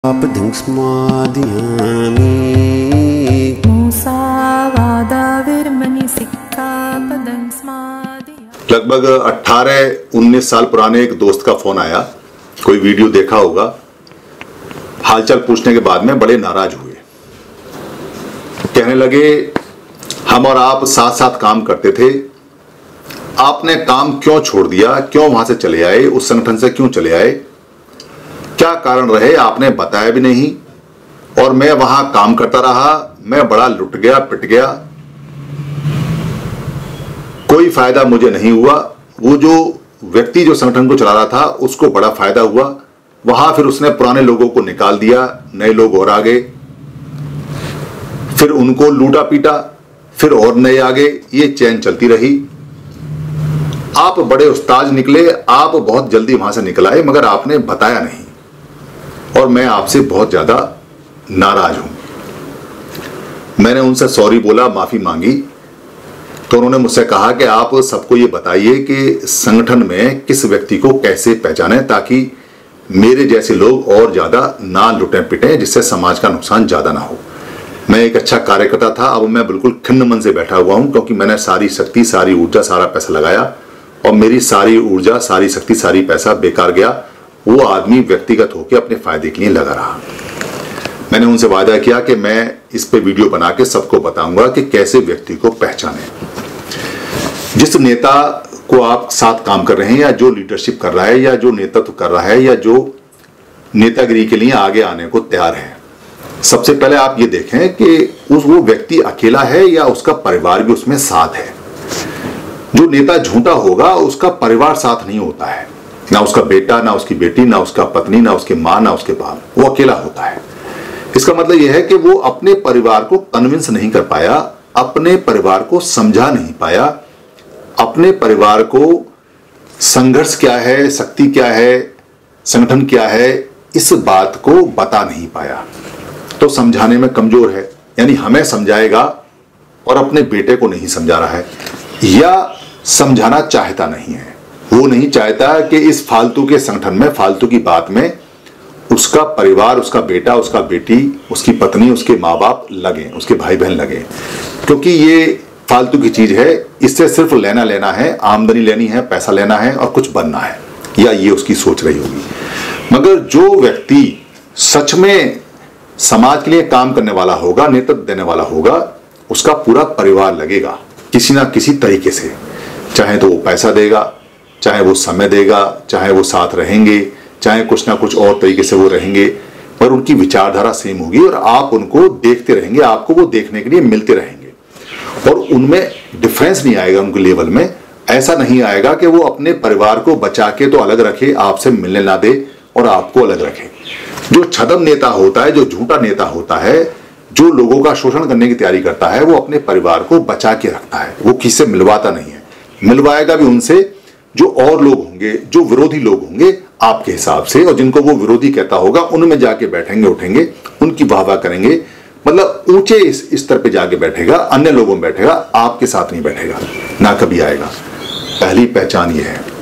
लगभग 18-19 साल पुराने एक दोस्त का फोन आया, कोई वीडियो देखा होगा। हालचाल पूछने के बाद में बड़े नाराज हुए। कहने लगे, हम और आप साथ साथ काम करते थे, आपने काम क्यों छोड़ दिया, क्यों वहां से चले आए, उस संगठन से क्यों चले आए, क्या कारण रहे आपने बताया भी नहीं, और मैं वहां काम करता रहा, मैं बड़ा लुट गया, पिट गया, कोई फायदा मुझे नहीं हुआ। वो जो व्यक्ति जो संगठन को चला रहा था उसको बड़ा फायदा हुआ। वहां फिर उसने पुराने लोगों को निकाल दिया, नए लोग और आ गए, फिर उनको लूटा पीटा, फिर और नए आ गए, ये चैन चलती रही। आप बड़े उस्ताद निकले, आप बहुत जल्दी वहां से निकल आए, मगर आपने बताया नहीं, और मैं आपसे बहुत ज्यादा नाराज हूं। मैंने उनसे सॉरी बोला, माफी मांगी, तो उन्होंने मुझसे कहा कि आप सबको ये बताइए कि संगठन में किस व्यक्ति को कैसे पहचाने, ताकि मेरे जैसे लोग और ज्यादा ना लुटें पिटें, जिससे समाज का नुकसान ज्यादा ना हो। मैं एक अच्छा कार्यकर्ता था, अब मैं बिल्कुल खिन्न मन से बैठा हुआ हूं, क्योंकि मैंने सारी शक्ति, सारी ऊर्जा, सारा पैसा लगाया, और मेरी सारी ऊर्जा, सारी शक्ति, सारी पैसा बेकार गया। वो आदमी व्यक्तिगत होकर अपने फायदे के लिए लगा रहा। मैंने उनसे वादा किया कि मैं इस पे वीडियो बना के सबको बताऊंगा कि कैसे व्यक्ति को पहचाने। जिस नेता को आप साथ काम कर रहे हैं, या जो लीडरशिप कर रहा है, या जो नेतृत्व कर रहा है, या जो नेतागिरी के लिए आगे आने को तैयार है, सबसे पहले आप ये देखें कि वो व्यक्ति अकेला है या उसका परिवार भी उसमें साथ है। जो नेता झूठा होगा उसका परिवार साथ नहीं होता है, ना उसका बेटा, ना उसकी बेटी, ना उसका पत्नी, ना उसके माँ, ना उसके बाप, वो अकेला होता है। इसका मतलब यह है कि वो अपने परिवार को कन्विंस नहीं कर पाया, अपने परिवार को समझा नहीं पाया, अपने परिवार को संघर्ष क्या है, शक्ति क्या है, संगठन क्या है, इस बात को बता नहीं पाया, तो समझाने में कमजोर है। यानी हमें समझाएगा और अपने बेटे को नहीं समझा रहा है, या समझाना चाहता नहीं है। वो नहीं चाहता कि इस फालतू के संगठन में, फालतू की बात में उसका परिवार, उसका बेटा, उसका बेटी, उसकी पत्नी, उसके माँ बाप लगे, उसके भाई बहन लगे, क्योंकि ये फालतू की चीज है। इससे सिर्फ लेना लेना है, आमदनी लेनी है, पैसा लेना है और कुछ बनना है, या ये उसकी सोच रही होगी। मगर जो व्यक्ति सच में समाज के लिए काम करने वाला होगा, नेतृत्व देने वाला होगा, उसका पूरा परिवार लगेगा किसी ना किसी तरीके से। चाहे तो वो पैसा देगा, चाहे वो समय देगा, चाहे वो साथ रहेंगे, चाहे कुछ ना कुछ और तरीके से वो रहेंगे, पर उनकी विचारधारा सेम होगी, और आप उनको देखते रहेंगे, आपको वो देखने के लिए मिलते रहेंगे, और उनमें डिफरेंस नहीं आएगा उनके लेवल में। ऐसा नहीं आएगा कि वो अपने परिवार को बचा के तो अलग रखे, आपसे मिलने ना दे और आपको अलग रखे। जो छदम नेता होता है, जो झूठा नेता होता है, जो लोगों का शोषण करने की तैयारी करता है, वो अपने परिवार को बचा के रखता है, वो किसी से मिलवाता नहीं है। मिलवाएगा भी उनसे जो और लोग होंगे, जो विरोधी लोग होंगे आपके हिसाब से, और जिनको वो विरोधी कहता होगा उनमें जाके बैठेंगे, उठेंगे, उनकी वाहवाह करेंगे, मतलब ऊंचे स्तर पे जाके बैठेगा, अन्य लोगों में बैठेगा, आपके साथ नहीं बैठेगा, ना कभी आएगा। पहली पहचान ये है।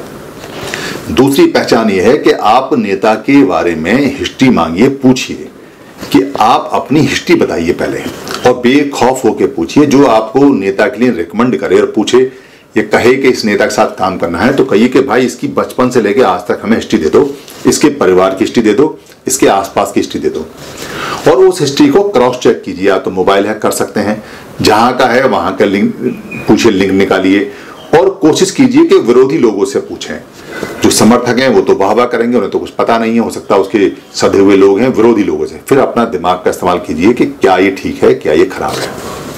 दूसरी पहचान ये है कि आप नेता के बारे में हिस्ट्री मांगिए, पूछिए कि आप अपनी हिस्ट्री बताइए पहले, और बेखौफ होकर पूछिए। जो आपको नेता के लिए रिकमेंड करे और पूछे, ये कहे कि इस नेता के साथ काम करना है, तो कहिए कि भाई इसकी बचपन से लेकर आज तक हमें हिस्ट्री दे दो, इसके परिवार की हिस्ट्री दे दो, इसके आसपास की हिस्ट्री दे दो, और उस हिस्ट्री को क्रॉस चेक कीजिए। या तो मोबाइल हैक कर सकते हैं, जहां का है वहां का लिंक पूछिए, लिंक निकालिए, और कोशिश कीजिए कि विरोधी लोगों से पूछें। जो समर्थक हैं वो तो वाहवाह करेंगे, उन्हें तो कुछ पता नहीं है, हो सकता है उसके सधे हुए लोग हैं। विरोधी लोगों से फिर अपना दिमाग का इस्तेमाल कीजिए कि क्या ये ठीक है, क्या ये खराब है।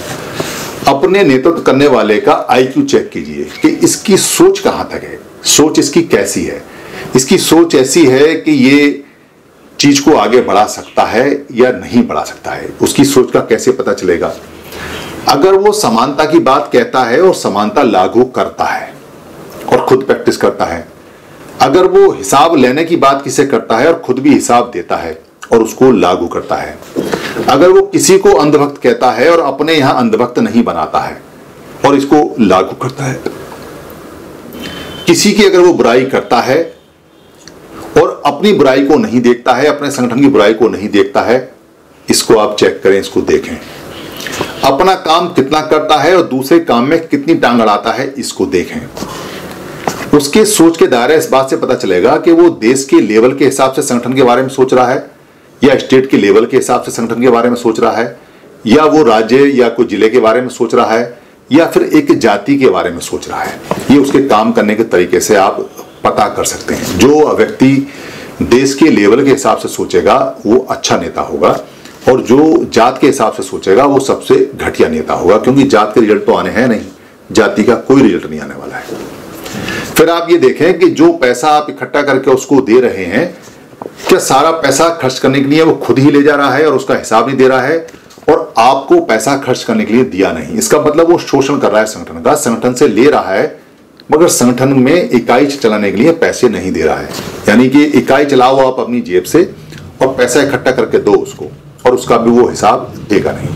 अपने नेतृत्व करने वाले का IQ चेक कीजिए कि इसकी सोच कहां तक है, सोच इसकी कैसी है। इसकी सोच ऐसी है कि ये चीज को आगे बढ़ा सकता है या नहीं बढ़ा सकता है, उसकी सोच का कैसे पता चलेगा। अगर वो समानता की बात कहता है और समानता लागू करता है और खुद प्रैक्टिस करता है, अगर वो हिसाब लेने की बात किसे करता है और खुद भी हिसाब देता है और उसको लागू करता है, अगर वो किसी को अंधभक्त कहता है और अपने यहां अंधभक्त नहीं बनाता है और इसको लागू करता है, किसी की अगर वो बुराई करता है और अपनी बुराई को नहीं देखता है, अपने संगठन की बुराई को नहीं देखता है। इसको आप चेक करें, इसको देखें। अपना काम कितना करता है और दूसरे काम में कितनी टांग अड़ाता है, इसको देखें। उसके सोच के दायरे इस बात से पता चलेगा कि वो देश के लेवल के हिसाब से संगठन के बारे में सोच रहा है, या स्टेट के लेवल के हिसाब से संगठन के बारे में सोच रहा है, या वो राज्य या कोई जिले के बारे में सोच रहा है, या फिर एक जाति के बारे में सोच रहा है। ये उसके काम करने के तरीके से आप पता कर सकते हैं। जो व्यक्ति देश के लेवल के हिसाब से सोचेगा वो अच्छा नेता होगा, और जो जात के हिसाब से सोचेगा वो सबसे घटिया नेता होगा, क्योंकि जात के रिजल्ट तो आने हैं नहीं, जाति का कोई रिजल्ट नहीं आने वाला है। फिर आप ये देखें कि जो पैसा आप इकट्ठा करके उसको दे रहे हैं, क्या सारा पैसा खर्च करने के लिए वो खुद ही ले जा रहा है और उसका हिसाब नहीं दे रहा है, और आपको पैसा खर्च करने के लिए दिया नहीं। इसका मतलब वो शोषण कर रहा है संगठन का, संगठन से ले रहा है मगर संगठन में इकाई चलाने के लिए पैसे नहीं दे रहा है। यानी कि इकाई चलाओ आप अपनी जेब से और पैसा इकट्ठा करके दो उसको, और उसका भी वो हिसाब देगा नहीं।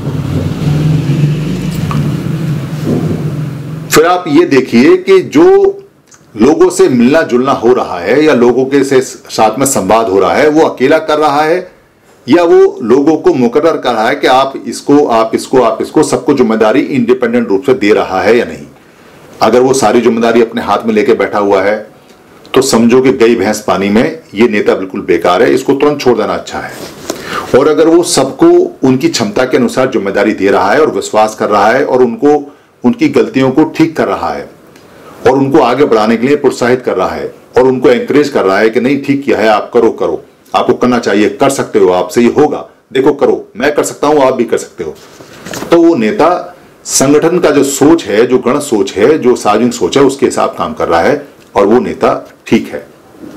फिर आप ये देखिए कि जो लोगों से मिलना जुलना हो रहा है या लोगों के से साथ में संवाद हो रहा है, वो अकेला कर रहा है या वो लोगों को मुकर्रर कर रहा है कि आप इसको सबको जिम्मेदारी इंडिपेंडेंट रूप से दे रहा है या नहीं। अगर वो सारी जिम्मेदारी अपने हाथ में लेके बैठा हुआ है तो समझो कि गई भैंस पानी में, ये नेता बिल्कुल बेकार है, इसको तुरंत छोड़ देना अच्छा है। और अगर वो सबको उनकी क्षमता के अनुसार जिम्मेदारी दे रहा है और विश्वास कर रहा है और उनको उनकी गलतियों को ठीक कर रहा है और उनको आगे बढ़ाने के लिए प्रोत्साहित कर रहा है और उनको एंकरेज कर रहा है कि नहीं ठीक किया है, आप करो, आपको करना चाहिए, कर सकते हो, आपसे ये होगा, देखो करो, मैं कर सकता हूं, आप भी कर सकते हो। तो वो नेता संगठन का जो सोच है, जो गण सोच है, जो सार्वजनिक सोच है, उसके हिसाब काम कर रहा है और वो नेता ठीक है।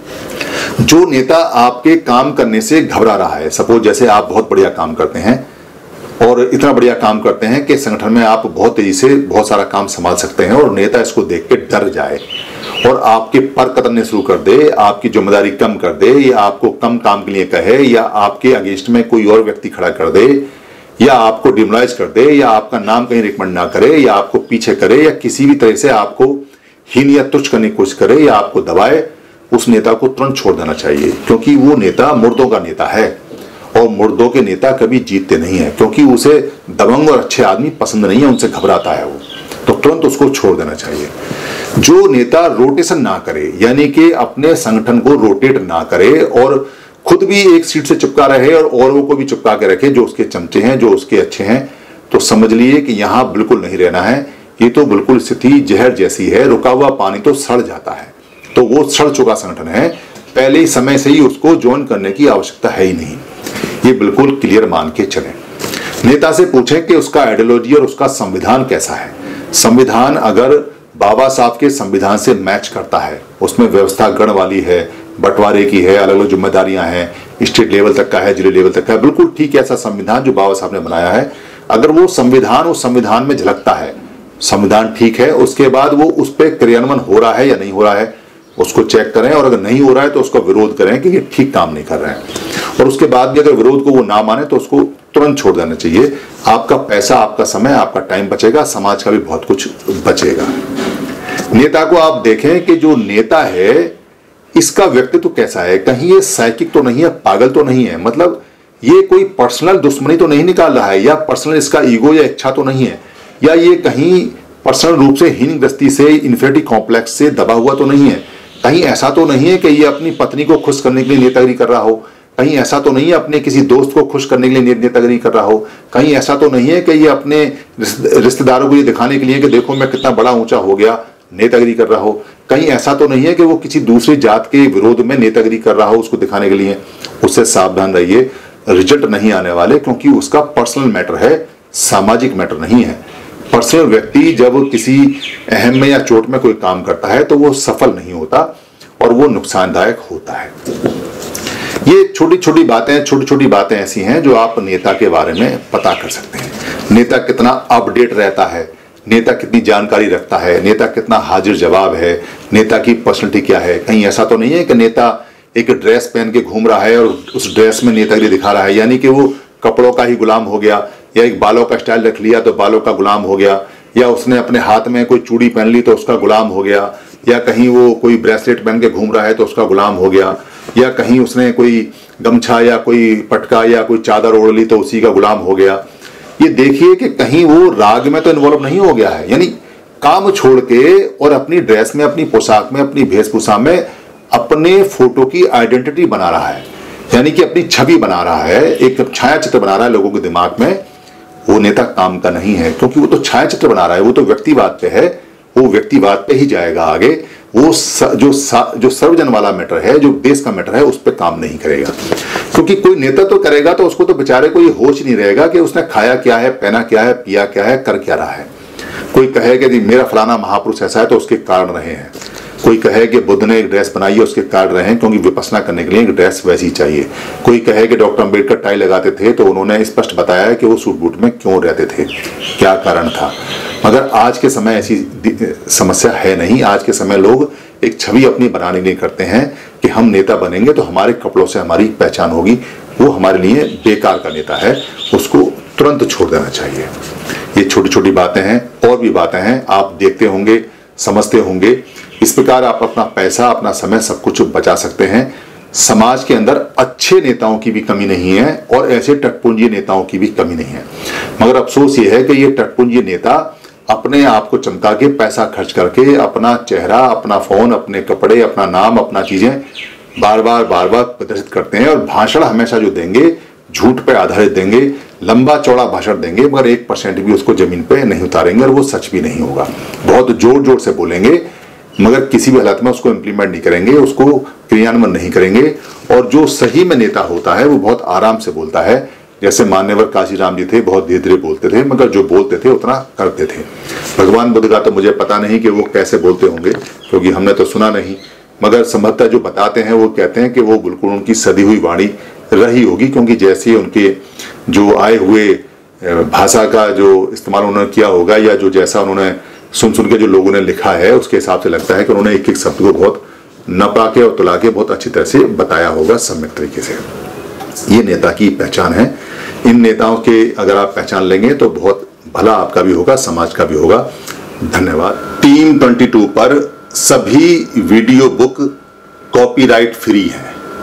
जो नेता आपके काम करने से घबरा रहा है, सपोज जैसे आप बहुत बढ़िया काम करते हैं और इतना बढ़िया काम करते हैं कि संगठन में आप बहुत तेजी से बहुत सारा काम संभाल सकते हैं, और नेता इसको देख के डर जाए और आपके पर कतरने शुरू कर दे, आपकी जिम्मेदारी कम कर दे, या आपको कम काम के लिए कहे, या आपके अगेंस्ट में कोई और व्यक्ति खड़ा कर दे, या आपको डिमोलाइज कर दे, या आपका नाम कहीं रिकमेंड ना करे, या आपको पीछे करे, या किसी भी तरह से आपको हीन या तुच्छ करने की कोशिश करे, या आपको दबाए, उस नेता को तुरंत छोड़ देना चाहिए। क्योंकि वो नेता मुर्दों का नेता है और मुर्दों के नेता कभी जीतते नहीं है, क्योंकि उसे दबंग और अच्छे आदमी पसंद नहीं है, उनसे घबराता है वो, तो तुरंत उसको छोड़ देना चाहिए। जो नेता रोटेशन ना करे, यानी कि अपने संगठन को रोटेट ना करे और खुद भी एक सीट से चिपका रहे और औरों को भी चिपका के रखे, जो उसके चमचे हैं, जो उसके अच्छे हैं, तो समझ लिए कि यहां बिल्कुल नहीं रहना है। ये तो बिल्कुल स्थिति जहर जैसी है, रुका हुआ पानी तो सड़ जाता है, तो वो सड़ चुका संगठन है, पहले ही समय से ही उसको ज्वाइन करने की आवश्यकता है ही नहीं। ये बिल्कुल क्लियर मान के चलें। नेता से पूछें कि उसका आइडियोलॉजी और उसका संविधान कैसा है। संविधान अगर बाबा साहब के संविधान से मैच करता है, उसमें व्यवस्था गण वाली है, बंटवारे की है, अलग अलग जिम्मेदारियां हैं, स्टेट लेवल तक का है, जिले लेवल तक का है, बिल्कुल ठीक है ऐसा संविधान जो बाबा साहब ने बनाया है। अगर वो संविधान उस संविधान में झलकता है, संविधान ठीक है, उसके बाद वो उस पर क्रियान्वयन हो रहा है या नहीं हो रहा है उसको चेक करें, और अगर नहीं हो रहा है तो उसका विरोध करें कि ये ठीक काम नहीं कर रहे हैं, और उसके बाद भी अगर विरोध को वो ना माने तो उसको तुरंत छोड़ देना चाहिए। आपका पैसा, आपका समय, आपका टाइम बचेगा, समाज का भी बहुत कुछ बचेगा। नेता को आप देखें कि जो नेता है इसका व्यक्तित्व कैसा है, कहीं ये साइकिक तो नहीं है, पागल तो नहीं है, मतलब ये कोई पर्सनल दुश्मनी तो नहीं निकाल रहा है, या पर्सनल इसका ईगो या इच्छा तो नहीं है, या ये कहीं पर्सनल रूप से हीनग्रस्ती से, इन्फेरिटी कॉम्प्लेक्स से दबा हुआ तो नहीं है, कहीं ऐसा तो नहीं है कि ये अपनी पत्नी को खुश करने के लिए नेतागिरी कर रहा हो, कहीं ऐसा तो नहीं है अपने किसी दोस्त को खुश करने के लिए नेतागिरी कर रहा हो, कहीं ऐसा तो नहीं है कि ये अपने रिश्तेदारों को ये दिखाने के लिए कि देखो मैं कितना बड़ा ऊंचा हो गया नेतागिरी कर रहा हो, कहीं ऐसा तो नहीं है कि वो किसी दूसरी जात के विरोध में नेतागिरी कर रहा हो उसको दिखाने के लिए। उससे सावधान रहिए, रिजल्ट नहीं आने वाले, क्योंकि उसका पर्सनल मैटर है, सामाजिक मैटर नहीं है। पर्सनल व्यक्ति जब किसी अहम में या चोट में कोई काम करता है तो वो सफल नहीं होता और वो नुकसानदायक होता है। ये छोटी छोटी बातें ऐसी हैं जो आप नेता के बारे में पता कर सकते हैं। नेता कितना अपडेट रहता है, नेता कितनी जानकारी रखता है, नेता कितना हाजिर जवाब है, नेता की पर्सनैलिटी क्या है। कहीं ऐसा तो नहीं है कि नेता एक ड्रेस पहन के घूम रहा है और उस ड्रेस में नेतागिरी दिखा रहा है, यानी कि वो कपड़ों का ही गुलाम हो गया, या एक बालों का स्टाइल रख लिया तो बालों का गुलाम हो गया, या उसने अपने हाथ में कोई चूड़ी पहन ली तो उसका गुलाम हो गया, या कहीं वो कोई ब्रेसलेट पहन के घूम रहा है तो उसका गुलाम हो गया। या कहीं उसने कोई गमछा या कोई पटका या कोई चादर ओढ़ ली तो उसी का गुलाम हो गया। ये देखिए कि कहीं वो राग में तो इन्वॉल्व नहीं हो गया है, यानी काम छोड़ के और अपनी ड्रेस में, अपनी पोशाक में, अपनी वेशभूषा में अपने फोटो की आइडेंटिटी बना रहा है, यानी कि अपनी छवि बना रहा है, एक छाया चित्र बना रहा है लोगों के दिमाग में। वो नेता काम का नहीं है, क्योंकि वो तो छाया चित्र बना रहा है, वो तो व्यक्तिवाद पे है, वो व्यक्तिवाद पे ही जाएगा आगे। वो जो सर्वजन वाला मैटर है, जो देश का मैटर है, उस पर काम नहीं करेगा। क्योंकि कोई नेता तो करेगा तो उसको तो बेचारे को ये होश नहीं रहेगा कि उसने खाया क्या है, पहना क्या है, पिया क्या है, कर क्या रहा है। कोई कहे कि मेरा फलाना महापुरुष ऐसा है तो उसके कारण रहे हैं, कोई कहे कि बुद्ध ने एक ड्रेस बनाई है उसके कारण रहे हैं, क्योंकि विपස්සना करने के लिए एक ड्रेस वैसी चाहिए। कोई कहे कि डॉक्टर अंबेडकर टाई लगाते थे तो उन्होंने स्पष्ट बताया कि वो सूट बूट में क्यों रहते थे, क्या कारण था। मगर आज के समय ऐसी समस्या है नहीं। आज के समय लोग एक छवि अपनी बनाने नहीं करते हैं कि हम नेता बनेंगे तो हमारे कपड़ों से हमारी पहचान होगी। वो हमारे लिए बेकार का नेता है, उसको तुरंत छोड़ देना चाहिए। ये छोटी छोटी बातें हैं, और भी बातें हैं, आप देखते होंगे, समझते होंगे। इस प्रकार आप अपना पैसा, अपना समय, सब कुछ बचा सकते हैं। समाज के अंदर अच्छे नेताओं की भी कमी नहीं है और ऐसे टटपुंजी नेताओं की भी कमी नहीं है। मगर अफसोस ये है कि ये टटपुंजी नेता अपने आप को चमका के, पैसा खर्च करके, अपना चेहरा, अपना फोन, अपने कपड़े, अपना नाम, अपना चीजें बार बार प्रदर्शित करते हैं। और भाषण हमेशा जो देंगे झूठ पे आधारित देंगे, लंबा चौड़ा भाषण देंगे, मगर 1% भी उसको जमीन पे नहीं उतारेंगे और वो सच भी नहीं होगा। बहुत जोर जोर से बोलेंगे मगर किसी भी हालत में उसको इम्प्लीमेंट नहीं करेंगे, उसको क्रियान्वयन नहीं करेंगे। और जो सही में नेता होता है वो बहुत आराम से बोलता है। जैसे मान्यवर काशीराम जी थे, बहुत धीरे धीरे बोलते थे, मगर जो बोलते थे उतना करते थे। भगवान बुद्ध का तो मुझे पता नहीं कि वो कैसे बोलते होंगे, क्योंकि हमने तो सुना नहीं, मगर संभवतः जो बताते हैं वो कहते हैं कि वो बिल्कुल उनकी सदी हुई वाणी रही होगी। क्योंकि जैसे उनके जो आए हुए भाषा का जो इस्तेमाल उन्होंने किया होगा, या जो जैसा उन्होंने सुन के जो लोगों ने लिखा है, उसके हिसाब से लगता है कि उन्होंने एक एक शब्द को बहुत नपा के और तुला के बहुत अच्छी तरह से बताया होगा, सम्यक तरीके से। ये नेता की पहचान है। इन नेताओं के अगर आप पहचान लेंगे तो बहुत भला आपका भी होगा, समाज का भी होगा। धन्यवाद। टीम 22 पर सभी वीडियो बुक कॉपीराइट फ्री है।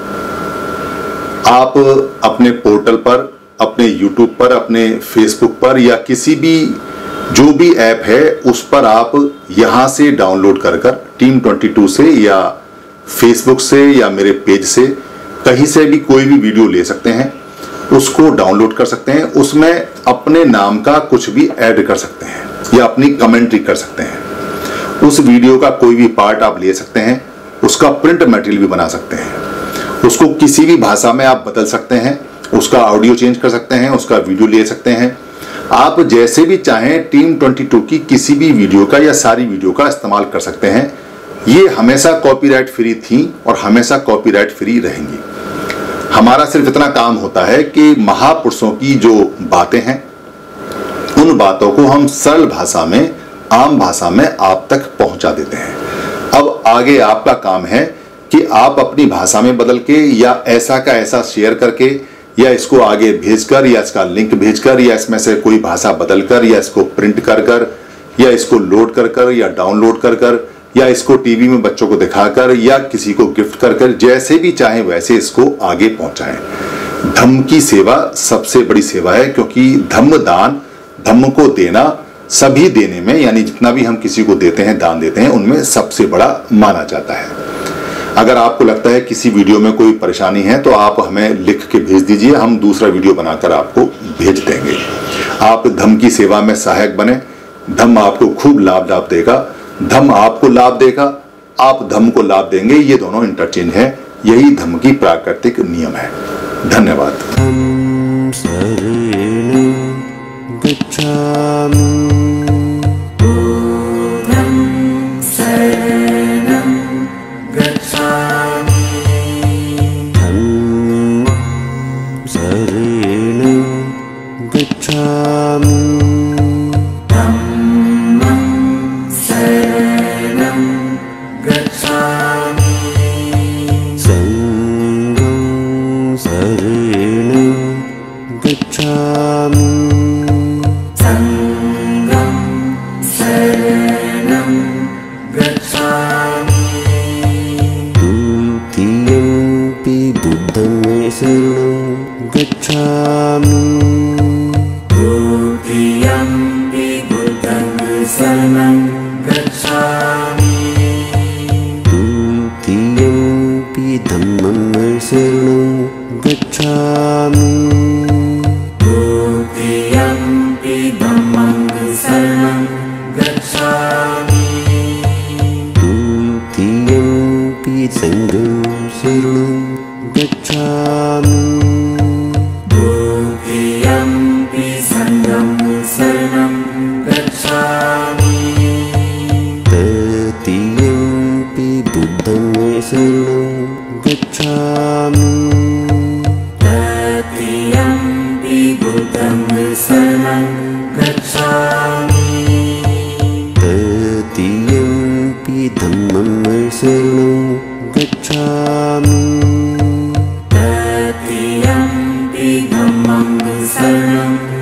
आप अपने पोर्टल पर, अपने यूट्यूब पर, अपने फेसबुक पर, या किसी भी जो भी ऐप है उस पर आप यहां से डाउनलोड कर टीम 22 से या फेसबुक से या मेरे पेज से कहीं से भी कोई भी वीडियो ले सकते हैं, उसको डाउनलोड कर सकते हैं। उसमें अपने नाम का कुछ भी ऐड कर सकते हैं या अपनी कमेंट्री कर सकते हैं। उस वीडियो का कोई भी पार्ट आप ले सकते हैं, उसका प्रिंट मटेरियल भी बना सकते हैं, उसको किसी भी भाषा में आप बदल सकते हैं, उसका ऑडियो चेंज कर सकते हैं, उसका वीडियो ले सकते हैं। आप जैसे भी चाहें टीम 22 की किसी भी वीडियो का या सारी वीडियो का इस्तेमाल कर सकते हैं। ये हमेशा कॉपीराइट फ्री थी और हमेशा कॉपीराइट फ्री रहेंगी। हमारा सिर्फ इतना काम होता है कि महापुरुषों की जो बातें हैं उन बातों को हम सरल भाषा में, आम भाषा में आप तक पहुंचा देते हैं। अब आगे आपका काम है कि आप अपनी भाषा में बदल के या ऐसा का ऐसा शेयर करके या इसको आगे भेजकर या इसका लिंक भेजकर या इसमें से कोई भाषा बदलकर या इसको प्रिंट कर या इसको लोड कर या डाउनलोड कर या इसको टीवी में बच्चों को दिखाकर या किसी को गिफ्ट कर जैसे भी चाहे वैसे इसको आगे पहुंचाएं। धम्म की सेवा सबसे बड़ी सेवा है, क्योंकि धम्म दान, धम्म को देना सभी देने में, यानी जितना भी हम किसी को देते हैं, दान देते हैं, उनमें सबसे बड़ा माना जाता है। अगर आपको लगता है किसी वीडियो में कोई परेशानी है तो आप हमें लिख के भेज दीजिए, हम दूसरा वीडियो बनाकर आपको भेज देंगे। आप धम्म की सेवा में सहायक बने। धम्म आपको खूब लाभ देगा, धम्म आपको लाभ देगा, आप धम्म को लाभ देंगे। ये दोनों इंटरचेंज है, यही धम्म की प्राकृतिक नियम है। धन्यवाद। Dutiyampi buddhang saranang gacchami. Dutiyampi dhammam saranang gacchami. Dutiyampi dhammam saranang gacchami. Dutiyampi sangham saranang gacchami. Dutiyampi sangham saranang gacchami. Tatiyampi buddhang saranang gacchami. Tatiyampi buddhang saranang gacchami. Tatiyampi dhammam saranang gacchami. Tatiyampi dhammam saranang